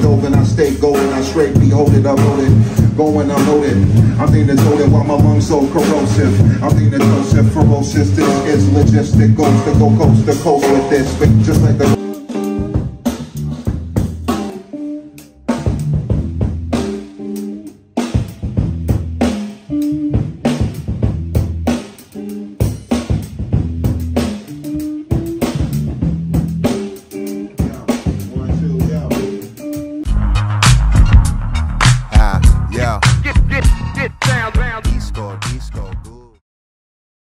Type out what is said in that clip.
stove and I stay golden. I straight behold it, upload it, going unloaded. I'm thinking toted while my lungs so corrosive. I'm thinking Joseph ferocious. This is logistic. Goes to go coast to coast with this, just like the